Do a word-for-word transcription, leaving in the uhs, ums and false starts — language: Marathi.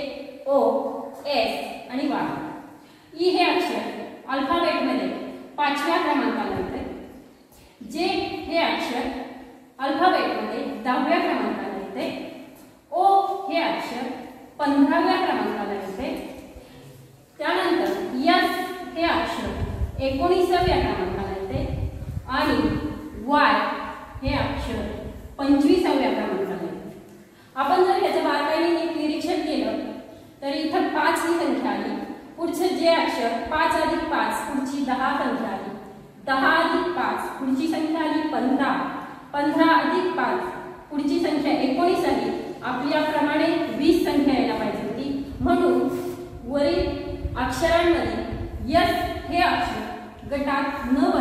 ओ, एस आणि वाय. ई हे अक्षर अल्फाबेटमध्ये पाचव्या क्रमांकाला येते. जे हे अक्षर अल्फाबेटमध्ये दहाव्या क्रमांकाला येते. ओ हे अक्षर पंधराव्या क्रमांकाला येते. त्यानंतर एस हे अक्षर एकोणीसाव्या क्रमांकाला येते आणि वाय हे अक्षर पंचवीसाव्या क्रमांकाला येते. आपण जर याचं बारकाईने निरीक्षण केलं तर इथं पाच ही संख्या आली. पुढचे जे अक्षर पाच अधिक पाच पुढची दहा संख्या आली. दहा अधिक पाच पुढची संख्या आली पंधरा. पंधरा अधिक पाच पुढची संख्या एकोणीस आली. आपल्याप्रमाणे वीस संख्या यायला पाहिजे होती. म्हणून वरील अक्षरांमध्ये यस हे अक्षर गटात न